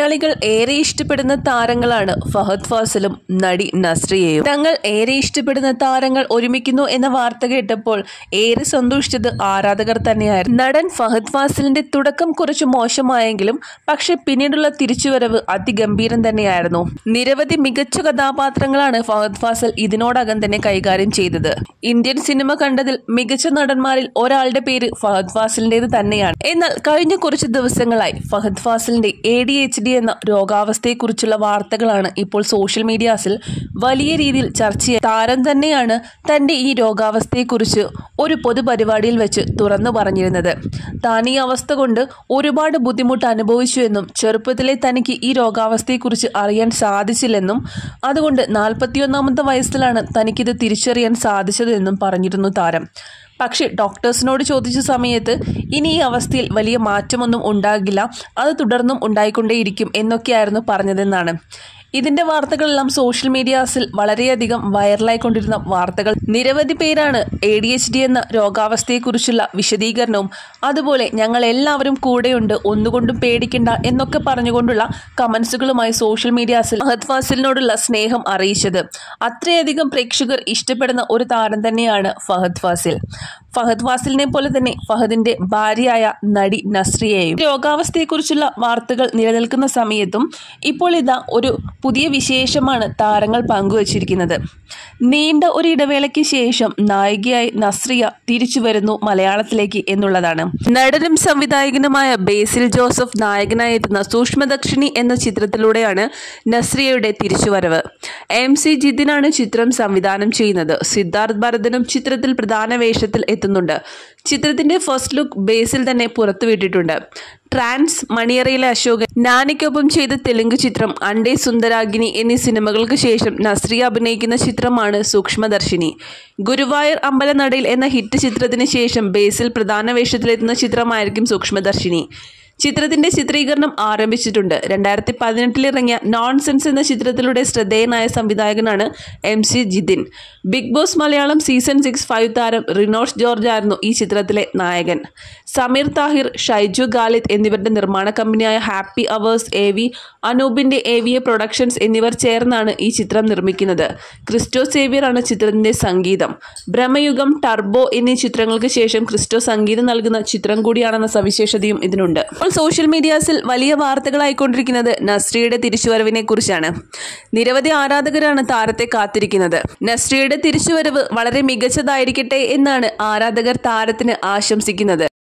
മലയാളികൾ ഏറെ ഇഷ്ടപ്പെടുന്ന താരങ്ങളാണ് ഫഹദ് ഫാസിലും നടി നസ്രിയയും. തങ്ങൾ ഏറെ ഇഷ്ടപ്പെടുന്ന താരങ്ങൾ ഒരുമിക്കുന്നു എന്ന വാർത്ത കേട്ടപ്പോൾ ഏറെ സന്തോഷിച്ചത് ആരാധകർ തന്നെയായിരുന്നു. നടൻ ഫഹദ് ഫാസിലിന്റെ തുടക്കം കുറച്ച് മോശമായെങ്കിലും പക്ഷെ പിന്നീടുള്ള തിരിച്ചുവരവ് അതിഗംഭീരം തന്നെയായിരുന്നു. നിരവധി മികച്ച കഥാപാത്രങ്ങളാണ് ഫഹദ് ഫാസിൽ ഇതിനോടകം തന്നെ കൈകാര്യം ചെയ്തത്. ഇന്ത്യൻ സിനിമ കണ്ടതിൽ മികച്ച നടന്മാരിൽ ഒരാളുടെ പേര് ഫഹദ് ഫാസിലിന്റേത് തന്നെയാണ്. എന്നാൽ കഴിഞ്ഞ കുറച്ച് ദിവസങ്ങളായി ഫഹദ് ഫാസിലിന്റെ ADHD എന്ന രോഗാവസ്ഥയെക്കുറിച്ചുള്ള വാർത്തകളാണ് ഇപ്പോൾ സോഷ്യൽ മീഡിയാസിൽ വലിയ രീതിയിൽ ചർച്ചയായി. താരം തന്നെയാണ് തന്റെ ഈ രോഗാവസ്ഥയെക്കുറിച്ച് ഒരു പൊതുപരിപാടിയിൽ വെച്ച് തുറന്നു പറഞ്ഞിരുന്നത്. താൻ ഈ അവസ്ഥ കൊണ്ട് ഒരുപാട് ബുദ്ധിമുട്ട് അനുഭവിച്ചു എന്നും ചെറുപ്പത്തിലെ തനിക്ക് ഈ രോഗാവസ്ഥയെക്കുറിച്ച് അറിയാൻ സാധിച്ചില്ലെന്നും അതുകൊണ്ട് 41ാമത്തെ വയസ്സിലാണ് തനിക്കിത് തിരിച്ചറിയാൻ സാധിച്ചതെന്നും പറഞ്ഞിരുന്നു താരം. പക്ഷേ ഡോക്ടേഴ്സിനോട് ചോദിച്ച സമയത്ത് ഇനി ഈ അവസ്ഥയിൽ വലിയ മാറ്റമൊന്നും ഉണ്ടാകില്ല, അത് തുടർന്നും ഉണ്ടായിക്കൊണ്ടേയിരിക്കും എന്നൊക്കെയായിരുന്നു പറഞ്ഞതെന്നാണ്. ഇതിന്റെ വാർത്തകളെല്ലാം സോഷ്യൽ മീഡിയാസിൽ വളരെയധികം വൈറലായിക്കൊണ്ടിരുന്ന വാർത്തകൾ. നിരവധി പേരാണ് ADHD എന്ന രോഗാവസ്ഥയെക്കുറിച്ചുള്ള വിശദീകരണവും അതുപോലെ ഞങ്ങൾ എല്ലാവരും കൂടെയുണ്ട്, ഒന്നുകൊണ്ടും പേടിക്കണ്ട എന്നൊക്കെ പറഞ്ഞുകൊണ്ടുള്ള കമന്റ്സുകളുമായി സോഷ്യൽ മീഡിയാസിൽ ഫഹദ് ഫാസിലിനോടുള്ള സ്നേഹം അറിയിച്ചത്. അത്രയധികം പ്രേക്ഷകർ ഇഷ്ടപ്പെടുന്ന ഒരു താരം തന്നെയാണ് ഫഹദ് ഫാസിൽ. ഫഹദ് ഫാസിലിനെ പോലെ തന്നെ ഫഹദിന്റെ ഭാര്യയായ നടി നസ്രിയയും. രോഗാവസ്ഥയെക്കുറിച്ചുള്ള വാർത്തകൾ നിലനിൽക്കുന്ന സമയത്തും ഇപ്പോൾ ഇതാ ഒരു പുതിയ വിശേഷമാണ് താരങ്ങൾ പങ്കുവച്ചിരിക്കുന്നത്. നീണ്ട ഒരു ഇടവേളയ്ക്ക് ശേഷം നായികയായി നസ്രിയ തിരിച്ചു വരുന്നു മലയാളത്തിലേക്ക് എന്നുള്ളതാണ്. നടനും സംവിധായകനുമായ ബേസിൽ ജോസഫ് നായകനായി എത്തുന്ന സൂക്ഷ്മദർശിനി എന്ന ചിത്രത്തിലൂടെയാണ് നസ്രിയയുടെ തിരിച്ചുവരവ്. MC ജിതിനാണ് ചിത്രം സംവിധാനം ചെയ്യുന്നത്. സിദ്ധാർത്ഥ് ഭരതനും ചിത്രത്തിൽ പ്രധാന വേഷത്തിൽ എത്തുന്നുണ്ട്. ചിത്രത്തിന്റെ ഫസ്റ്റ് ലുക്ക് ബേസിൽ തന്നെ പുറത്തുവിട്ടിട്ടുണ്ട്. ട്രാൻസ്, മണിയറയിലെ അശോകൻ, നാനിക്കൊപ്പം ചെയ്ത തെലുങ്ക് ചിത്രം അണ്ടേ സുന്ദരാഗിനി എന്നീ സിനിമകൾക്ക് ശേഷം നസ്രിയ അഭിനയിക്കുന്ന ചിത്രമാണ് സൂക്ഷ്മദർശിനി. ഗുരുവായൂർ അമ്പലനടയിൽ എന്ന ഹിറ്റ് ചിത്രത്തിന് ശേഷം ബേസിൽ പ്രധാന വേഷത്തിലെത്തുന്ന ചിത്രമായിരിക്കും സൂക്ഷ്മദർശിനി. ചിത്രത്തിന്റെ ചിത്രീകരണം ആരംഭിച്ചിട്ടുണ്ട്. 2018 ഇറങ്ങിയ നോൺസെൻസ് എന്ന ചിത്രത്തിലൂടെ ശ്രദ്ധേയനായ സംവിധായകനാണ് MC Jithin. Big boss Malayalam season 6 താരം റിനോഷ് ജോർജ് ആയിരുന്നു ഈ ചിത്രത്തിലെ നായകൻ. സമീർ താഹിർ, ഷൈജു ഖാലിദ് എന്നിവരുടെ നിർമ്മാണ കമ്പനിയായ ഹാപ്പി അവേഴ്സ് AV, അനൂപിന്റെ AVA പ്രൊഡക്ഷൻസ് എന്നിവർ ചേർന്നാണ് ഈ ചിത്രം നിർമ്മിക്കുന്നത്. ക്രിസ്റ്റോ സേവ്യർ ആണ് ചിത്രത്തിന്റെ സംഗീതം. ബ്രഹ്മയുഗം, ടർബോ എന്നീ ചിത്രങ്ങൾക്ക് ശേഷം ക്രിസ്റ്റോ സംഗീതം നൽകുന്ന ചിത്രം കൂടിയാണെന്ന സവിശേഷതയും ഇതിനുണ്ട്. സോഷ്യൽ മീഡിയാസിൽ വലിയ വാർത്തകളായിക്കൊണ്ടിരിക്കുന്നത് നസ്രിയയുടെ തിരിച്ചുവരവിനെ കുറിച്ചാണ്. നിരവധി ആരാധകരാണ് താരത്തെ കാത്തിരിക്കുന്നത്. നസ്രിയയുടെ തിരിച്ചുവരവ് വളരെ മികച്ചതായിരിക്കട്ടെ എന്നാണ് ആരാധകർ താരത്തിന് ആശംസിക്കുന്നത്.